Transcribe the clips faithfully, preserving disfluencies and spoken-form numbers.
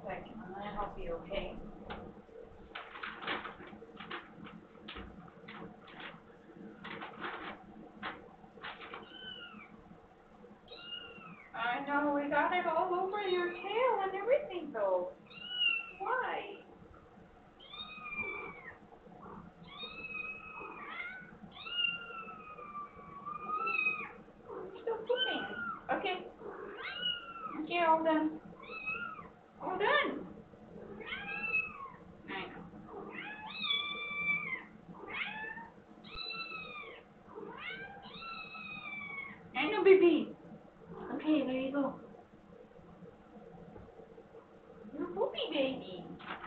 second. I'm gonna help you, okay? I know, we got it all over your tail and everything though. Why? You're still pooping. Okay. Okay, all done. All done. I know. I know, baby. Okay, there you go. You're poopy, baby.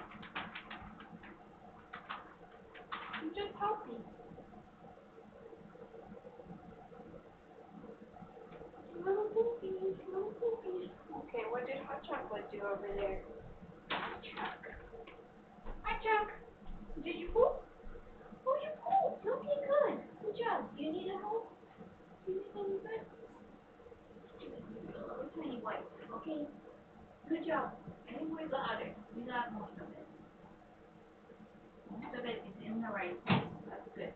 You're just healthy. Little poopies, little poopies. Okay, what did Hot Chocolate do over there? Chuck. Hi, Chuck. Did you poop? Oh, you pooped. Okay, good. Good job. Do you need a help? Do you need any good? Little tiny wipe. Okay. Good job. And we got it. We got most of it. Most of it is in the right place. That's good.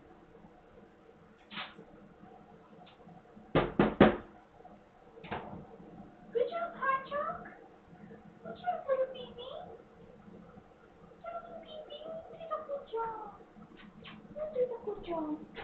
Good job, Hot Choc. Good job, little baby. Little baby. You did a good job. You did a good job.